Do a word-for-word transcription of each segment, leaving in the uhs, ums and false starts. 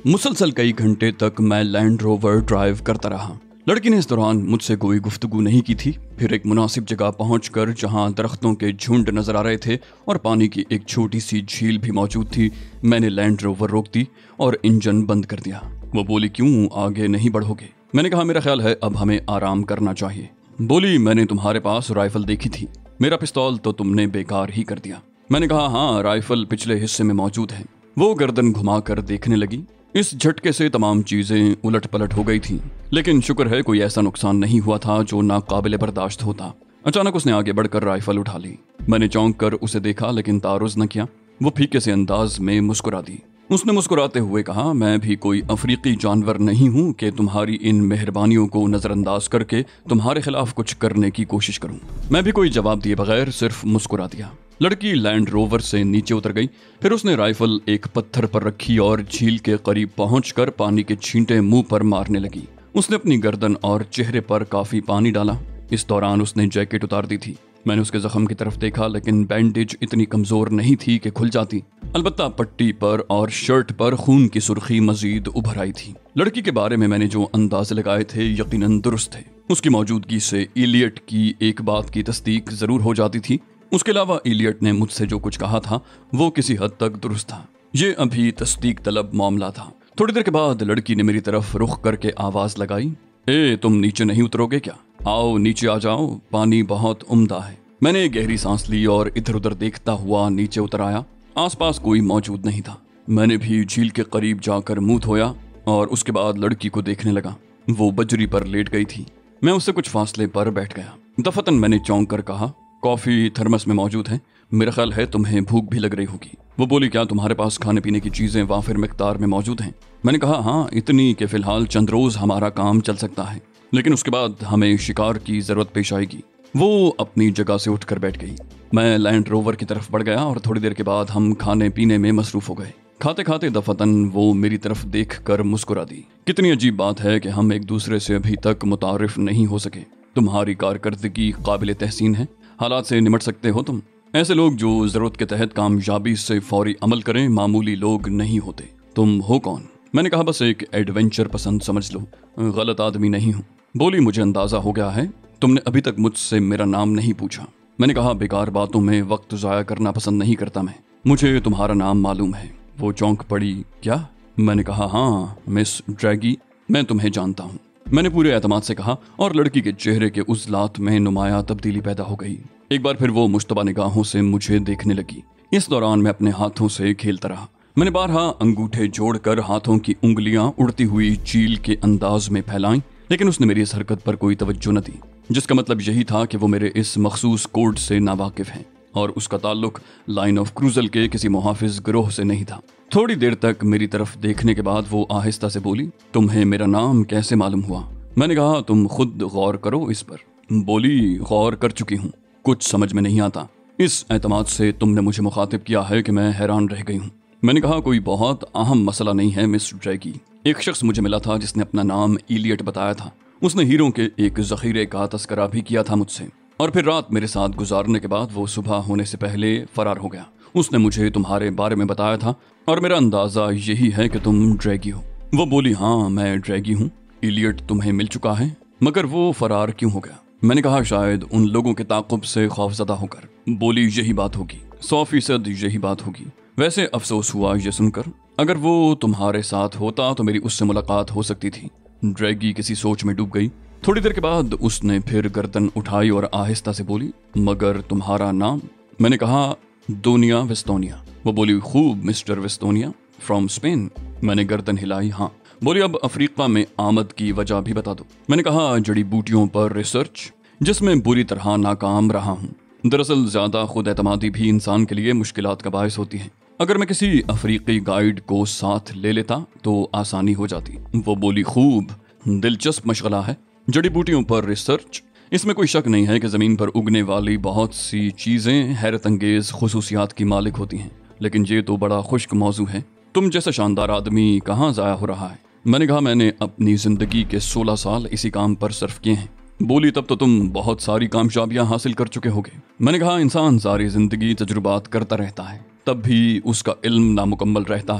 मुसलसल कई घंटे तक मैं लैंड रोवर ड्राइव करता रहा। लड़की ने इस दौरान मुझसे कोई गुफ्तगू नहीं की थी। फिर एक मुनासिब जगह पहुंचकर जहां दरख्तों के झुंड नजर आ रहे थे और पानी की एक छोटी सी झील भी मौजूद थी, मैंने लैंड रोवर रोक दी और इंजन बंद कर दिया। वो बोली, क्यों आगे नहीं बढ़ोगे? मैंने कहा, मेरा ख्याल है अब हमें आराम करना चाहिए। बोली, मैंने तुम्हारे पास राइफल देखी थी, मेरा पिस्तौल तो तुमने बेकार ही कर दिया। मैंने कहा, हाँ, राइफल पिछले हिस्से में मौजूद है। वो गर्दन घुमाकर देखने लगी। इस झटके से तमाम चीजें उलट पलट हो गई थीं, लेकिन शुक्र है कोई ऐसा नुकसान नहीं हुआ था जो नाकाबिले बर्दाश्त होता। अचानक उसने आगे बढ़कर राइफल उठा ली। मैंने चौंक कर उसे देखा, लेकिन तारुज न किया। वो फीके से अंदाज में मुस्कुरा दी। उसने मुस्कुराते हुए कहा, मैं भी कोई अफ्रीकी जानवर नहीं हूं कि तुम्हारी इन मेहरबानियों को नजरअंदाज करके तुम्हारे खिलाफ कुछ करने की कोशिश करूं। मैं भी कोई जवाब दिए बगैर सिर्फ मुस्कुरा दिया। लड़की लैंड रोवर से नीचे उतर गई। फिर उसने राइफल एक पत्थर पर रखी और झील के करीब पहुंचकर पानी के छींटे मुंह पर मारने लगी। उसने अपनी गर्दन और चेहरे पर काफी पानी डाला। इस दौरान उसने जैकेट उतार दी थी। मैंने उसके जख्म की तरफ देखा, लेकिन बैंडेज इतनी कमजोर नहीं थी कि खुल जाती। अलबत्ता पट्टी पर और शर्ट पर खून की सुर्खी मजीद उभर आई थी। लड़की के बारे में मैंने जो अंदाजे लगाए थे यकीनन दुरुस्त थे। उसकी मौजूदगी से इलियट की एक बात की तस्दीक जरूर हो जाती थी। उसके अलावा इलियट ने मुझसे जो कुछ कहा था वो किसी हद तक दुरुस्त था। ये अभी तस्दीक तलब मामला था। थोड़ी देर के बाद लड़की ने मेरी तरफ रुख करके आवाज लगाई, ए, तुम नीचे नहीं उतरोगे क्या? आओ नीचे आ जाओ, पानी बहुत उम्दा है। मैंने गहरी सांस ली और इधर उधर देखता हुआ नीचे उतर आया। आसपास कोई मौजूद नहीं था। मैंने भी झील के करीब जाकर मुंह धोया और उसके बाद लड़की को देखने लगा। वो बजरी पर लेट गई थी। मैं उससे कुछ फासले पर बैठ गया। दफतन मैंने चौंक कर कहा, कॉफी थर्मस में मौजूद है, मेरा ख्याल है तुम्हें भूख भी लग रही होगी। वो बोली, क्या तुम्हारे पास खाने पीने की चीजें वाफिर मिकदार में मौजूद हैं? मैंने कहा, हाँ, इतनी कि फिलहाल चंद रोज हमारा काम चल सकता है, लेकिन उसके बाद हमें शिकार की जरूरत पेश आएगी। वो अपनी जगह से उठकर बैठ गई। मैं लैंड रोवर की तरफ बढ़ गया और थोड़ी देर के बाद हम खाने पीने में मसरूफ हो गए। खाते खाते दफतन वो मेरी तरफ देख कर मुस्कुरा दी। कितनी अजीब बात है कि हम एक दूसरे से अभी तक मुतारिफ नहीं हो सके। तुम्हारी कारकर्दगी काबिल तहसीन है। हालात से निमट सकते हो तुम। ऐसे लोग जो जरूरत के तहत कामयाबी से फौरी अमल करें मामूली लोग नहीं होते। तुम हो कौन? मैंने कहा, बस एक एडवेंचर पसंद समझ लो, गलत आदमी नहीं हूँ। बोली, मुझे अंदाजा हो गया है, तुमने अभी तक मुझसे मेरा नाम नहीं पूछा। मैंने कहा, बेकार बातों में वक्त जाया करना पसंद नहीं करता मैं। मुझे तुम्हारा नाम मालूम है। वो चौंक पड़ी, क्या? मैंने कहा, हाँ, मिस ड्रैगी, मैं तुम्हें जानता हूँ। मैंने पूरे एतमाद से कहा और लड़की के चेहरे के उजलात में नुमाया तब्दीली पैदा हो गई। एक बार फिर वो मुश्तबा निगाहों से मुझे देखने लगी। इस दौरान मैं अपने हाथों से खेलता रहा। मैंने बारहा अंगूठे जोड़कर हाथों की उंगलियां उड़ती हुई चील के अंदाज में फैलाई, लेकिन उसने मेरी इस हरकत पर कोई तवज्जो न दी, जिसका मतलब यही था कि वो मेरे इस मखसूस कोड से नावाकिफ है और उसका ताल्लुक लाइन ऑफ क्रूजल के किसी मुहाफिज गिरोह से नहीं था। थोड़ी देर तक मेरी तरफ देखने के बाद वो आहिस्ता से बोली, तुम्हें मेरा नाम कैसे मालूम हुआ? मैंने कहा, तुम खुद गौर करो इस पर। बोली, गौर कर चुकी हूँ, कुछ समझ में नहीं आता। इस एतमाद से तुमने मुझे मुखातिब किया है कि मैं हैरान रह गई हूँ। मैंने कहा, कोई बहुत अहम मसला नहीं है मिस ड्रैगी। एक शख्स मुझे मिला था जिसने अपना नाम इलियट बताया था। उसने हीरों के एक जखीरे का तस्करा भी किया था मुझसे, और फिर रात मेरे साथ गुजारने के बाद वो सुबह होने से पहले फरार हो गया। उसने मुझे तुम्हारे बारे में बताया था और मेरा अंदाजा यही है कि तुम ड्रैगी हो। वो बोली, हाँ, मैं ड्रैगी हूँ। इलियट तुम्हें मिल चुका है, मगर वो फरार क्यों हो गया? मैंने कहा, शायद उन लोगों के ताक़ुब से खौफज़दा होकर। बोली, यही बात होगी, सौ फीसद यही बात होगी। वैसे अफसोस हुआ ये सुनकर। अगर वो तुम्हारे साथ होता तो मेरी उससे मुलाकात हो सकती थी। ड्रैगी किसी सोच में डूब गई। थोड़ी देर के बाद उसने फिर गर्दन उठाई और आहिस्ता से बोली, मगर तुम्हारा नाम? मैंने कहा, दोनिया वेस्तोनिया। वो बोली, खूब, मिस्टर वेस्तोनिया फ्रॉम स्पेन। मैंने गर्दन हिलाई, हाँ। बोली, अब अफ्रीका में आमद की वजह भी बता दो। मैंने कहा, जड़ी बूटियों पर रिसर्च, जिसमें बुरी तरह नाकाम रहा हूँ। दरअसल ज्यादा खुद एतमादी भी इंसान के लिए मुश्किलात का बायस होती है। अगर मैं किसी अफ्रीकी गाइड को साथ ले लेता तो आसानी हो जाती। वो बोली, खूब, दिलचस्प मशगला है, जड़ी बूटियों पर रिसर्च। इसमें कोई शक नहीं है कि ज़मीन पर उगने वाली बहुत सी चीज़ें हैरत अंगेज खुसूसियात की मालिक होती हैं, लेकिन ये तो बड़ा खुश्क मौजू है। तुम जैसा शानदार आदमी कहाँ ज़ाया हो रहा है? मैंने कहा, मैंने अपनी ज़िंदगी के सोलह साल इसी काम पर सर्फ किए हैं। बोली, तब तो तुम बहुत सारी कामयाबियां हासिल कर चुके होगे। मैंने कहा, इंसान सारी ज़िंदगी तजुर्बात करता रहता है, तब भी उसका इल्म नामुकम्मल रहता है।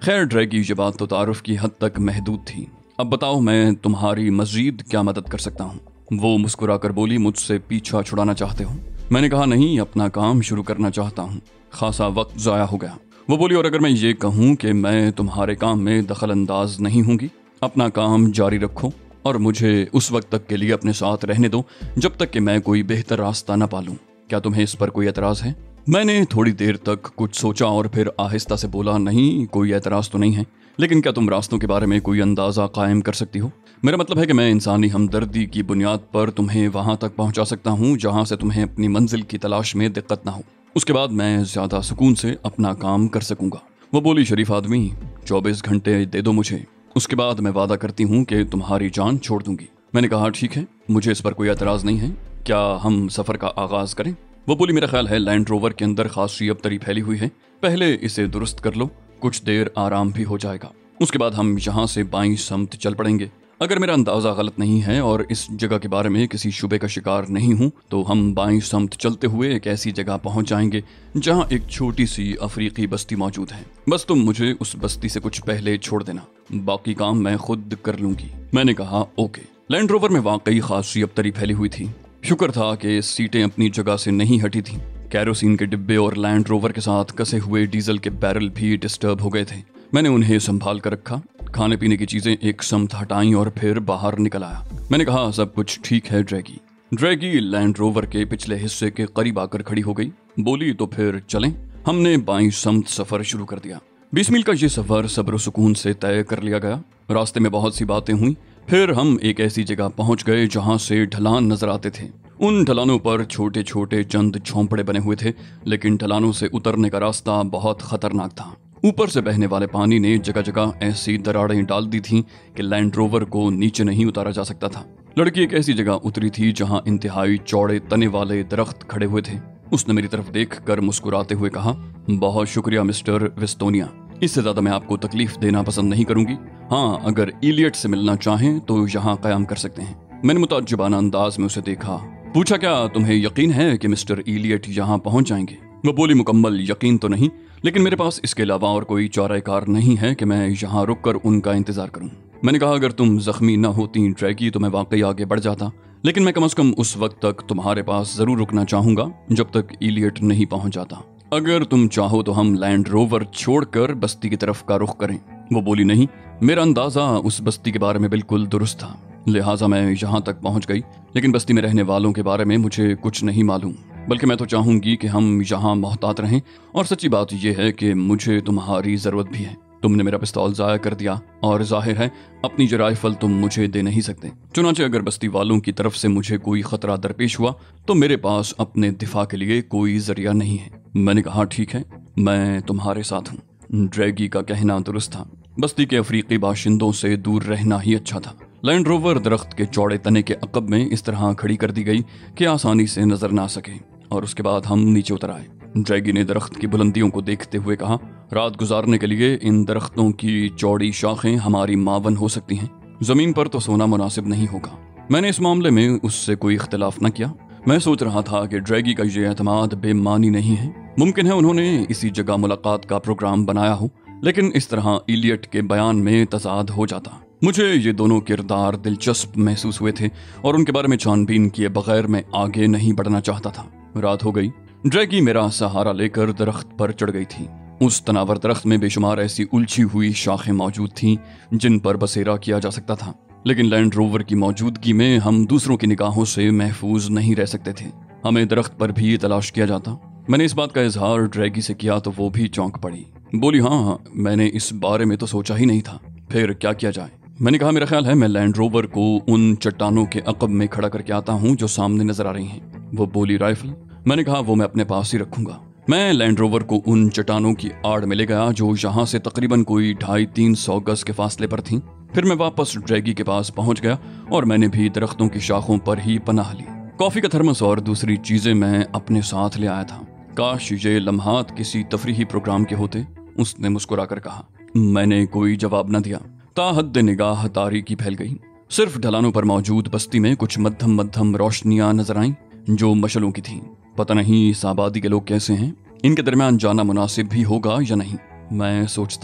खैर ड्रैगी, ये बात तो तारुफ की हद तक महदूद थी। अब बताओ मैं तुम्हारी मजीद क्या मदद कर सकता हूँ? वो मुस्कुरा कर बोली, मुझसे पीछा छुड़ाना चाहते हो? मैंने कहा नहीं, अपना काम शुरू करना चाहता हूँ, खासा वक्त ज़ाया हो गया। वो बोली, और अगर मैं ये कहूँ कि मैं तुम्हारे काम में दखल अंदाज नहीं होंगी? अपना काम जारी रखो और मुझे उस वक्त तक के लिए अपने साथ रहने दो जब तक कि मैं कोई बेहतर रास्ता न पालूं। क्या तुम्हें इस पर कोई एतराज़ है? मैंने थोड़ी देर तक कुछ सोचा और फिर आहिस्ता से बोला, नहीं, कोई एतराज़ तो नहीं है, लेकिन क्या तुम रास्तों के बारे में कोई अंदाज़ा कायम कर सकती हो? मेरा मतलब है कि मैं इंसानी हमदर्दी की बुनियाद पर तुम्हें वहाँ तक पहुँचा सकता हूँ जहाँ से तुम्हें अपनी मंजिल की तलाश में दिक्कत ना हो। उसके बाद मैं ज़्यादा सुकून से अपना काम कर सकूँगा। वो बोली, शरीफ आदमी, चौबीस घंटे दे दो मुझे, उसके बाद मैं वादा करती हूँ कि तुम्हारी जान छोड़ दूंगी। मैंने कहा ठीक है, मुझे इस पर कोई एतराज़ नहीं है, क्या हम सफ़र का आगाज़ करें? वो बोली, मेरा ख्याल है लैंड रोवर के अंदर खासी अबतरी फैली हुई है, पहले इसे दुरुस्त कर लो, कुछ देर आराम भी हो जाएगा, उसके बाद हम यहाँ से बाईं समत चल पड़ेंगे। अगर मेरा अंदाज़ा गलत नहीं है और इस जगह के बारे में किसी शुबे का शिकार नहीं हूँ तो हम बाईं समत चलते हुए एक ऐसी जगह पहुँच जाएंगे जहाँ एक छोटी सी अफ्रीकी बस्ती मौजूद है। बस तुम मुझे उस बस्ती से कुछ पहले छोड़ देना, बाकी काम मैं खुद कर लूंगी। मैंने कहा ओके। लैंड रोवर में वाकई खासी अबतरी फैली हुई थी। शुक्र था कि सीटें अपनी जगह से नहीं हटी थीं। कैरोसिन के डिब्बे और लैंड रोवर के साथ कसे हुए डीजल के बैरल भी डिस्टर्ब हो गए थे। मैंने उन्हें संभाल कर रखा, खाने पीने की चीजें एक समत हटाई और फिर बाहर निकल आया। मैंने कहा सब कुछ ठीक है ड्रैगी। ड्रैगी लैंड रोवर के पिछले हिस्से के करीब आकर खड़ी हो गई। बोली, तो फिर चलें। हमने बाईं समत सफर शुरू कर दिया। बीस मील का ये सफर सब्र सुकून से तय कर लिया गया। रास्ते में बहुत सी बातें हुई। फिर हम एक ऐसी जगह पहुंच गए जहां से ढलान नजर आते थे। उन ढलानों पर छोटे छोटे चंद झोंपड़े बने हुए थे, लेकिन ढलानों से उतरने का रास्ता बहुत खतरनाक था। ऊपर से बहने वाले पानी ने जगह जगह ऐसी दरारें डाल दी थीं कि लैंड रोवर को नीचे नहीं उतारा जा सकता था। लड़की एक ऐसी जगह उतरी थी जहां इंतहाई चौड़े तने वाले दरख्त खड़े हुए थे। उसने मेरी तरफ देखकर मुस्कुराते हुए कहा, बहुत शुक्रिया मिस्टर वेस्टोनिया, इससे ज्यादा मैं आपको तकलीफ देना पसंद नहीं करूंगी। हाँ, अगर इलियट से मिलना चाहें तो यहाँ कयाम कर सकते हैं। मैंने मुताज्जिबाना अंदाज में उसे देखा। पूछा, क्या तुम्हें यकीन है कि मिस्टर इलियट यहाँ पहुंच जाएंगे? वो बोली, मुकम्मल यकीन तो नहीं, लेकिन मेरे पास इसके अलावा और कोई चाराकार नहीं है कि मैं यहाँ रुककर उनका इंतजार करूं। मैंने कहा, अगर तुम जख्मी न होती ड्रैगी तो मैं वाकई आगे बढ़ जाता, लेकिन मैं कम से कम उस वक्त तक तुम्हारे पास जरूर रुकना चाहूंगा जब तक इलियट नहीं पहुंच जाता। अगर तुम चाहो तो हम लैंड रोवर छोड़कर बस्ती की तरफ का रुख करें। वो बोली, नहीं, मेरा अंदाजा उस बस्ती के बारे में बिल्कुल दुरुस्त था, लिहाजा मैं यहाँ तक पहुँच गई, लेकिन बस्ती में रहने वालों के बारे में मुझे कुछ नहीं मालूम। बल्कि मैं तो चाहूंगी कि हम यहाँ मोहतात रहें, और सच्ची बात यह है कि मुझे तुम्हारी जरूरत भी है। तुमने मेरा पिस्तौल जाया कर दिया और जाहिर है अपनी जो राइफल तुम मुझे दे नहीं सकते। चुनांचे अगर बस्ती वालों की तरफ से मुझे कोई खतरा दरपेश हुआ तो मेरे पास अपने दिफा के लिए कोई जरिया नहीं है। मैंने कहा, ठीक है, मैं तुम्हारे साथ हूँ। ड्रैगी का कहना दुरुस्त था। बस्ती के अफ्रीकी बाशिंदों से दूर रहना ही अच्छा था। लैंड रोवर दरख्त के चौड़े तने के अकब में इस तरह खड़ी कर दी गई कि आसानी से नजर ना सके, और उसके बाद हम नीचे उतर आए। ड्रैगी ने दरख्त की बुलंदियों को देखते हुए कहा, रात गुजारने के लिए इन दरख्तों की चौड़ी शाखें हमारी मावन हो सकती हैं, जमीन पर तो सोना मुनासिब नहीं होगा। मैंने इस मामले में उससे कोई इख्तिलाफ न किया। मैं सोच रहा था कि ड्रैगी का ये एतमाद बेमानी नहीं है। मुमकिन है उन्होंने इसी जगह मुलाकात का प्रोग्राम बनाया हो, लेकिन इस तरह इलियट के बयान में तजाद हो जाता। मुझे ये दोनों किरदार दिलचस्प महसूस हुए थे और उनके बारे में छानबीन किए बगैर मैं आगे नहीं बढ़ना चाहता था। रात हो गई। ड्रैगी मेरा सहारा लेकर दरख्त पर चढ़ गई थी। उस तनावर दरख्त में बेशुमार ऐसी उलझी हुई शाखें मौजूद थीं जिन पर बसेरा किया जा सकता था, लेकिन लैंड रोवर की मौजूदगी में हम दूसरों की निगाहों से महफूज नहीं रह सकते थे। हमें दरख्त पर भी तलाश किया जाता। मैंने इस बात का इजहार ड्रैगी से किया तो वो भी चौंक पड़ी। बोली, हाँ हाँ, मैंने इस बारे में तो सोचा ही नहीं था, फिर क्या किया जाए? मैंने कहा, मेरा ख्याल है मैं लैंड रोवर को उन चट्टानों के अकब में खड़ा करके आता हूँ जो सामने नजर आ रही हैं। वो बोली, राइफल? मैंने कहा, वो मैं अपने पास ही रखूंगा। मैं लैंड रोवर को उन चट्टानों की आड़ में ले गया जो यहाँ से तकरीबन कोई ढाई तीन सौ गज के फासले पर थीं। फिर मैं वापस ड्रैगी के पास पहुंच गया और मैंने भी दरख्तों की शाखों पर ही पनाह ली। कॉफी का थर्मस और दूसरी चीजें मैं अपने साथ ले आया था। काश ये लम्हात किसी तफरीही प्रोग्राम के होते, उसने मुस्कुराकर कहा। मैंने कोई जवाब न दिया। ताहद निगाह तारीकी फैल गई। सिर्फ ढलानों पर मौजूद बस्ती में कुछ मध्यम मध्यम रोशनियां नजर आईं जो मशलों की थीं। पता नहीं इस आबादी के लोग कैसे हैं, इनके दरमियान जाना मुनासिब भी होगा या नहीं, मैं सोचता रहा।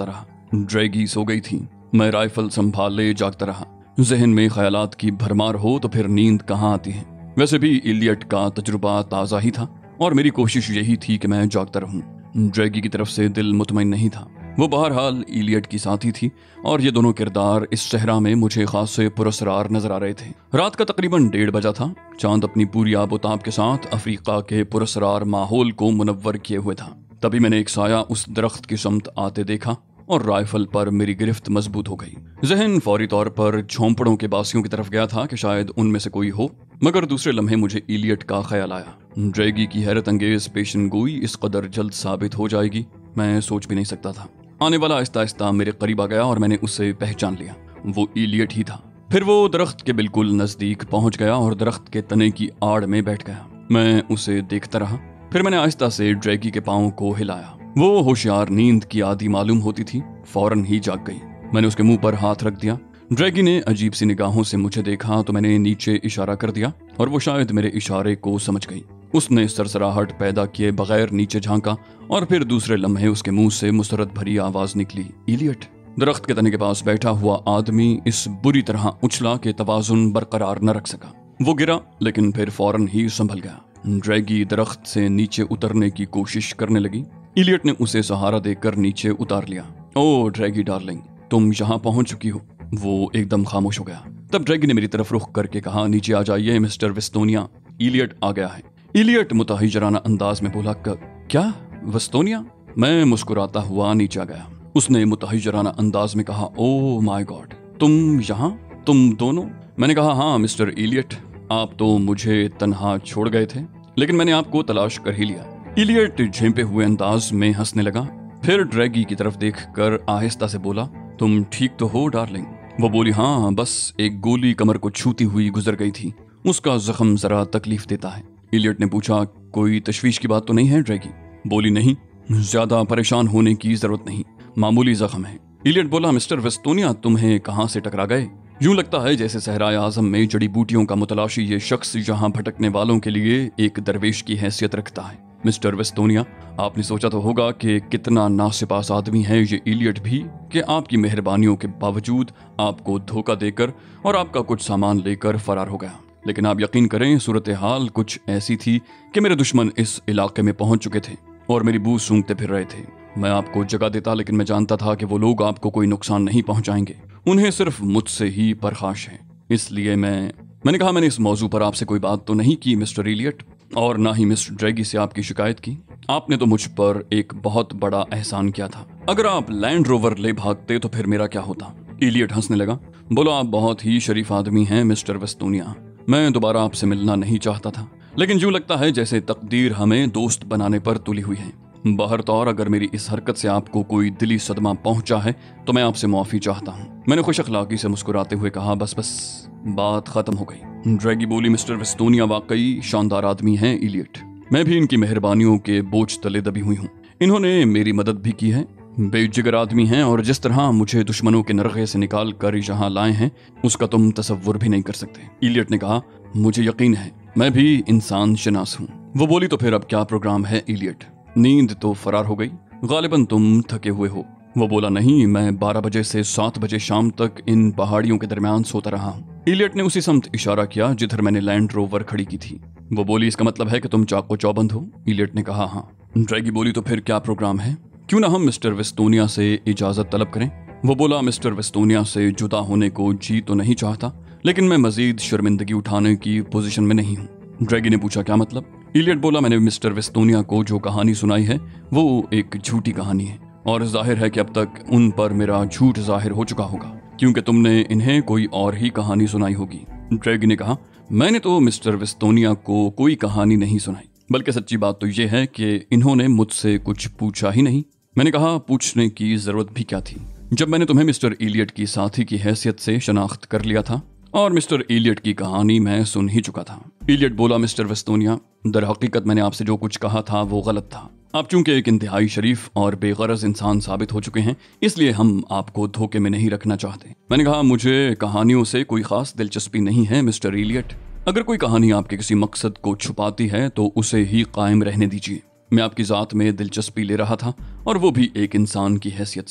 ड्रैगी सो गई थी। मैं राइफल संभाले जागता रहा। जहन में ख्यालात की भरमार हो तो फिर नींद कहाँ आती है। वैसे भी इलियट का तजुर्बा ताज़ा ही था और मेरी कोशिश यही थी कि मैं जागता रहूं। ड्रैगी की तरफ से दिल मुतमईन नहीं था। वो बहरहाल इलियट की साथी थी और ये दोनों किरदार इस सहरा में मुझे खासे पुरस्कार नजर आ रहे थे। रात का तकरीबन डेढ़ बजा था। चांद अपनी पूरी आबोताब के साथ अफ्रीका के पुरस्कार माहौल को मुनव्वर किए हुए था। तभी मैंने एक साया उस दरख्त की समत आते देखा और राइफल पर मेरी गिरफ्त मजबूत हो गई। जहन फौरी तौर पर झोंपड़ों के बासियों की तरफ गया था कि शायद उनमें से कोई हो, मगर दूसरे लम्हे मुझे इलियट का ख्याल आया। ड्रैगी की हैरत अंगेज पेशन गोई इस कदर जल्द साबित हो जाएगी मैं सोच भी नहीं सकता था। आने वाला आहिस्ता आहिस्ता मेरे करीब आ गया और मैंने उसे पहचान लिया। वो इलियट ही था। फिर वो दरख्त के बिल्कुल नजदीक पहुंच गया और दरख्त के तने की आड़ में बैठ गया। मैं उसे देखता रहा। फिर मैंने आहिस्ता से ड्रैगी के पांव को हिलाया। वो होशियार नींद की आदि मालूम होती थी, फौरन ही जाग गई। मैंने उसके मुंह पर हाथ रख दिया। ड्रैगी ने अजीब सी निगाहों से मुझे देखा तो मैंने नीचे इशारा कर दिया और वो शायद मेरे इशारे को समझ गई। उसने सरसराहट पैदा किए बगैर नीचे झांका और फिर दूसरे लम्हे उसके मुंह से मुसरत भरी आवाज निकली, इलियट। दरख्त के तने के पास बैठा हुआ आदमी इस बुरी तरह उछला कि तवाजुन बरकरार न रख सका। वो गिरा लेकिन फिर फौरन ही संभल गया। ड्रैगी दरख्त से नीचे उतरने की कोशिश करने लगी। इलियट ने उसे सहारा देकर नीचे उतार लिया। ओ ड्रैगी डार्लिंग, तुम यहाँ पहुंच चुकी हो। वो एकदम खामोश हो गया। तब ड्रैगी ने मेरी तरफ रुख करके कहा, नीचे आ जाइए मिस्टर वेस्तोनिया, इलियट आ गया है। इलियट मुताहिजराना अंदाज में बोला, क्या वेस्तोनिया? मैं मुस्कुराता हुआ नीचे आ गया। उसने मुताहिजराना अंदाज में कहा, ओ माय गॉड, तुम यहाँ, तुम दोनों? मैंने कहा, हाँ मिस्टर इलियट, आप तो मुझे तन्हा छोड़ गए थे लेकिन मैंने आपको तलाश कर ही लिया। इलियट झेंपे हुए अंदाज में हंसने लगा। फिर ड्रैगी की तरफ देखकर आहिस्ता से बोला, तुम ठीक तो हो डार्लिंग? वो बोली, हाँ बस एक गोली कमर को छूती हुई गुजर गई थी, उसका जख्म जरा तकलीफ देता है। इलियट ने पूछा, कोई तशवीश की बात तो नहीं है ड्रैगी? बोली, नहीं, ज्यादा परेशान होने की जरूरत नहीं, मामूली जख्म है। इलियट बोला, मिस्टर वेस्तोनिया तुम्हें कहाँ से टकरा गए? यूं लगता है जैसे सहराए आजम में जड़ी बूटियों का मुतलाशी ये शख्स यहाँ भटकने वालों के लिए एक दरवेश की हैसियत रखता है। मिस्टर वेस्तोनिया, आपने सोचा तो होगा कि कितना नासिपास आदमी है ये इलियट भी कि आपकी मेहरबानियों के बावजूद आपको धोखा देकर और आपका कुछ सामान लेकर फरार हो गया। लेकिन आप यकीन करें, सूरत हाल कुछ ऐसी थी कि मेरे दुश्मन इस इलाके में पहुंच चुके थे और मेरी बू सूंघते फिर रहे थे। मैं आपको जगह देता लेकिन मैं जानता था कि वो लोग आपको कोई नुकसान नहीं पहुंचाएंगे, उन्हें सिर्फ मुझसे ही परखाश है। इसलिए मैं मैंने कहा, मैंने इस मौजू पर आपसे कोई बात तो नहीं की मिस्टर इलियट, और ना ही मिस्टर ड्रैगी से आपकी शिकायत की। आपने तो मुझ पर एक बहुत बड़ा एहसान किया था। अगर आप लैंड रोवर ले भागते तो फिर मेरा क्या होता? इलियट हंसने लगा, बोला, आप बहुत ही शरीफ आदमी हैं मिस्टर वेस्तोनिया। मैं दोबारा आपसे मिलना नहीं चाहता था लेकिन यूं लगता है जैसे तकदीर हमें दोस्त बनाने पर तुली हुई है। बहर तौर अगर मेरी इस हरकत से आपको कोई दिली सदमा पहुंचा है तो मैं आपसे माफी चाहता हूँ। मैंने खुश अखलाकी से मुस्कुराते हुए कहा, बस बस बात खत्म हो गई। ड्रैगी बोली, मिस्टर वेस्तोनिया वाकई शानदार आदमी हैं इलियट। मैं भी इनकी मेहरबानियों के बोझ तले दबी हुई हूँ। इन्होंने मेरी मदद भी की है। बेजिगर आदमी हैं और जिस तरह मुझे दुश्मनों के नरगे से निकाल कर यहाँ लाए हैं उसका तुम तसव्वुर भी नहीं कर सकते। इलियट ने कहा, मुझे यकीन है, मैं भी इंसान शनास हूँ। वो बोली, तो फिर अब क्या प्रोग्राम है इलियट? नींद तो फरार हो गई, गालिबन तुम थके हुए हो। वो बोला, नहीं, मैं बारह बजे से सात बजे शाम तक इन पहाड़ियों के दरमियान सोता रहा हूँ। इलियट ने उसी समत इशारा किया जिधर मैंने लैंड रोवर खड़ी की थी। वो बोली, इसका मतलब है कि तुम चाको चौबंद हो? इलियट ने कहा, हाँ। ड्रैगी बोली, तो फिर क्या प्रोग्राम है? क्यों ना हम मिस्टर वेस्तोनिया से इजाजत तलब करें? वो बोला, मिस्टर वेस्तोनिया से जुदा होने को जी तो नहीं चाहता लेकिन मैं मजीद शर्मिंदगी उठाने की पोजीशन में नहीं हूँ। ड्रैगी ने पूछा, क्या मतलब? इलियट बोला, मैंने मिस्टर वेस्तोनिया को जो कहानी सुनाई है वो एक झूठी कहानी है और जाहिर है कि अब तक उन पर मेरा झूठ जाहिर हो चुका होगा क्योंकि तुमने इन्हें कोई और ही कहानी सुनाई होगी। ड्रैगी ने कहा, मैंने तो मिस्टर वेस्तोनिया को कोई कहानी नहीं सुनाई, बल्कि सच्ची बात तो ये है कि इन्होंने मुझसे कुछ पूछा ही नहीं। मैंने कहा, पूछने की जरूरत भी क्या थी जब मैंने तुम्हें मिस्टर इलियट की साथी की हैसियत से शनाख्त कर लिया था और मिस्टर इलियट की कहानी मैं सुन ही चुका था। इलियट बोला, मिस्टर वेस्तोनिया, दर हकीकत मैंने आपसे जो कुछ कहा था वो गलत था। आप चूंकि एक इंतहाई शरीफ और बेगरज इंसान साबित हो चुके हैं इसलिए हम आपको धोखे में नहीं रखना चाहते। मैंने कहा, मुझे कहानियों से कोई खास दिलचस्पी नहीं है मिस्टर इलियट। अगर कोई कहानी आपके किसी मकसद को छुपाती है तो उसे ही कायम रहने दीजिए। मैं आपकी जात में दिलचस्पी ले रहा था और वो भी एक इंसान की हैसियत से।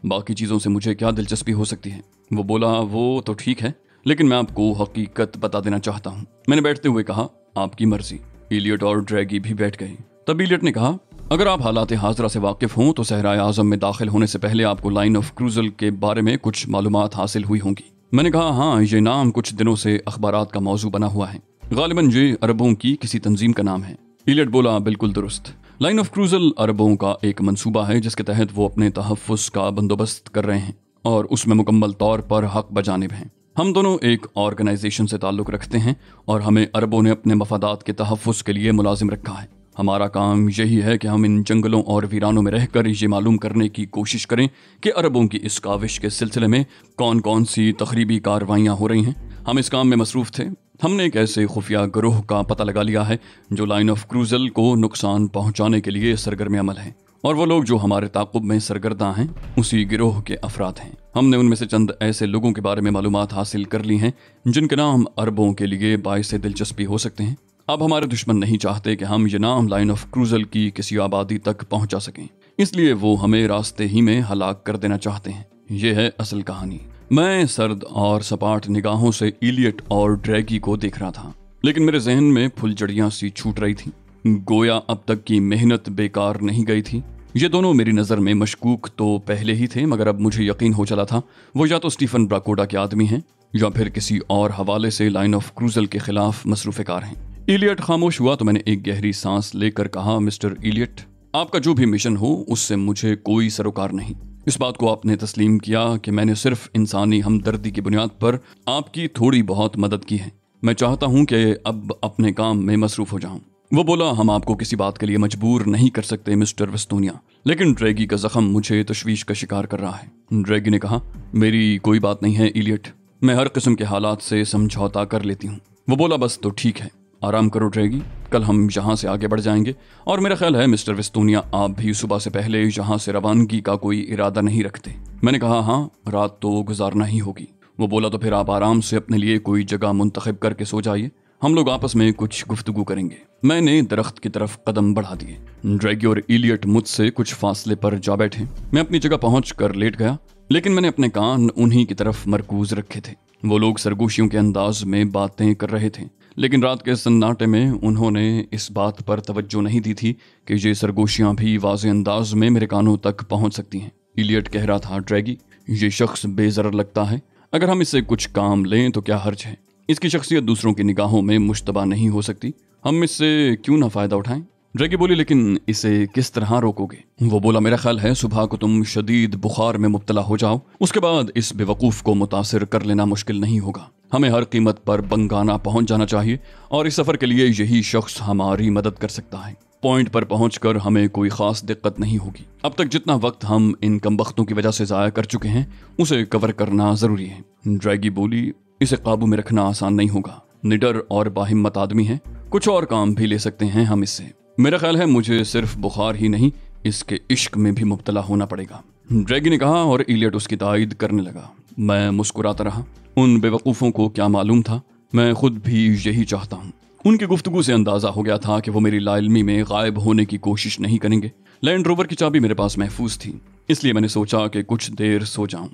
बाकी चीज़ों से मुझे क्या दिलचस्पी हो सकती है। वो बोला, वो तो ठीक है, लेकिन मैं आपको हकीकत बता देना चाहता हूँ। मैंने बैठते हुए कहा, आपकी मर्जी। इलियट और ड्रैगी भी बैठ गए। तब इलियट ने कहा, अगर आप हालात हाजरा से वाकिफ हों तो सहराए आज़म में दाखिल होने से पहले आपको लाइन ऑफ क्रूजल के बारे में कुछ मालूमात हासिल हुई होंगी। मैंने कहा, हाँ, ये नाम कुछ दिनों से अखबारात का मौजू बना हुआ है। गालिबन ये अरबों की किसी तंजीम का नाम है। इलियट बोला, बिल्कुल दुरुस्त। लाइन ऑफ क्रूजल अरबों का एक मंसूबा है जिसके तहत वो अपने तहफ़्फ़ुज़ का बंदोबस्त कर रहे हैं और उसमें मुकम्मल तौर पर हक बजानिब हैं। हम दोनों एक ऑर्गेनाइजेशन से ताल्लुक़ रखते हैं और हमें अरबों ने अपने मफादात के तहफ़्फ़ुज़ के लिए मुलाजिम रखा है। हमारा काम यही है कि हम इन जंगलों और वीरानों में रहकर ये मालूम करने की कोशिश करें कि अरबों की इस काविश के सिलसिले में कौन कौन सी तखरीबी कार्रवाइयाँ हो रही हैं। हम इस काम में मसरूफ़ थे। हमने एक ऐसे खुफिया गिरोह का पता लगा लिया है जो लाइन ऑफ क्रूजल को नुकसान पहुँचाने के लिए सरगर्म अमल है, और वो लोग जो हमारे ताक़ुब में सरगर्दा हैं उसी गिरोह के अफराद हैं। हमने उनमें से चंद ऐसे लोगों के बारे में मालूमात हासिल कर ली हैं जिनके नाम अरबों के लिए बाइस दिलचस्पी हो सकते हैं। अब हमारे दुश्मन नहीं चाहते कि हम ये नाम लाइन ऑफ क्रूजल की किसी आबादी तक पहुंचा सकें, इसलिए वो हमें रास्ते ही में हलाक कर देना चाहते हैं। ये है असल कहानी। मैं सर्द और सपाट निगाहों से इलियट और ड्रैगी को देख रहा था, लेकिन मेरे जहन में फुलझड़ियां सी छूट रही थी। गोया अब तक की मेहनत बेकार नहीं गई थी। ये दोनों मेरी नज़र में मशकूक तो पहले ही थे, मगर अब मुझे यकीन हो चला था वो या तो स्टीफन ब्राकोडा के आदमी हैं या फिर किसी और हवाले से लाइन ऑफ क्रूजल के खिलाफ मसरूफ़ कार हैं। इलियट खामोश हुआ तो मैंने एक गहरी सांस लेकर कहा, मिस्टर इलियट, आपका जो भी मिशन हो उससे मुझे कोई सरोकार नहीं। इस बात को आपने तस्लीम किया कि मैंने सिर्फ इंसानी हमदर्दी की बुनियाद पर आपकी थोड़ी बहुत मदद की है। मैं चाहता हूं कि अब अपने काम में मसरूफ हो जाऊं। वो बोला, हम आपको किसी बात के लिए मजबूर नहीं कर सकते मिस्टर वेस्तोनिया, लेकिन ड्रैगी का जख्म मुझे तशवीश का शिकार कर रहा है। ड्रैगी ने कहा, मेरी कोई बात नहीं है इलियट, मैं हर किस्म के हालात से समझौता कर लेती हूँ। वो बोला, बस तो ठीक है, आराम करो ड्रैगी, कल हम यहाँ से आगे बढ़ जाएंगे, और मेरा ख्याल है मिस्टर वेस्तोनिया आप भी सुबह से पहले यहाँ से रवानगी का कोई इरादा नहीं रखते। मैंने कहा, हाँ, रात तो गुजारना ही होगी। वो बोला, तो फिर आप आराम से अपने लिए कोई जगह मुंतखब करके सो जाइए, हम लोग आपस में कुछ गुफ्तगू करेंगे। मैंने दरख्त की तरफ कदम बढ़ा दिए। ड्रैगी और इलियट मुझसे कुछ फासले पर जा बैठे। मैं अपनी जगह पहुँच कर लेट गया, लेकिन मैंने अपने कान उन्हीं की तरफ मरकूज रखे थे। वो लोग सरगोशियों के अंदाज में बातें कर रहे थे, लेकिन रात के सन्नाटे में उन्होंने इस बात पर तवज्जो नहीं दी थी कि ये सरगोशियां भी वाज़े अंदाज में मेरे कानों तक पहुंच सकती हैं। इलियट कह रहा था, ड्रैगी, ये शख्स बेज़रर लगता है, अगर हम इससे कुछ काम लें तो क्या हर्ज है। इसकी शख्सियत दूसरों की निगाहों में मुश्तबा नहीं हो सकती, हम इससे क्यों ना फ़ायदा उठाएं। ड्रैगी बोली, लेकिन इसे किस तरह रोकोगे? वो बोला, मेरा ख्याल है सुबह को तुम शदीद बुखार में मुब्तला हो जाओ, उसके बाद इस बेवकूफ़ को मुतासिर कर लेना मुश्किल नहीं होगा। हमें हर कीमत पर बंगाना पहुंच जाना चाहिए और इस सफ़र के लिए यही शख्स हमारी मदद कर सकता है। पॉइंट पर पहुंचकर हमें कोई ख़ास दिक्कत नहीं होगी। अब तक जितना वक्त हम इन कमबख्तों की वजह से ज़ाया कर चुके हैं उसे कवर करना ज़रूरी है। ड्रैगी बोली, इसे काबू में रखना आसान नहीं होगा, निडर और बाहिम्मत आदमी है, कुछ और काम भी ले सकते हैं हम इससे। मेरा ख्याल है मुझे सिर्फ बुखार ही नहीं, इसके इश्क में भी मुब्तला होना पड़ेगा। ड्रैगी ने कहा और इलियट उसकी तायद करने लगा। मैं मुस्कुराता रहा। उन बेवकूफ़ों को क्या मालूम था, मैं खुद भी यही चाहता हूँ। उनकी गुफ्तगू से अंदाज़ा हो गया था कि वो मेरी लाइल्मी में गायब होने की कोशिश नहीं करेंगे। लैंड रोवर की चाबी मेरे पास महफूज थी, इसलिए मैंने सोचा कि कुछ देर सो जाऊं।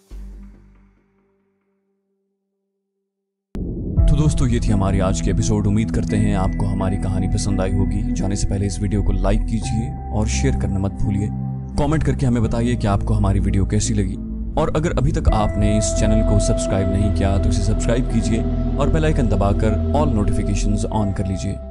तो दोस्तों, ये थी हमारी आज की एपिसोड। उम्मीद करते हैं आपको हमारी कहानी पसंद आई होगी। जाने से पहले इस वीडियो को लाइक कीजिए और शेयर करना मत भूलिए। कमेंट करके हमें बताइए कि आपको हमारी वीडियो कैसी लगी, और अगर अभी तक आपने इस चैनल को सब्सक्राइब नहीं किया तो इसे सब्सक्राइब कीजिए और बेल आइकन दबाकर ऑल नोटिफिकेशंस ऑन कर लीजिए।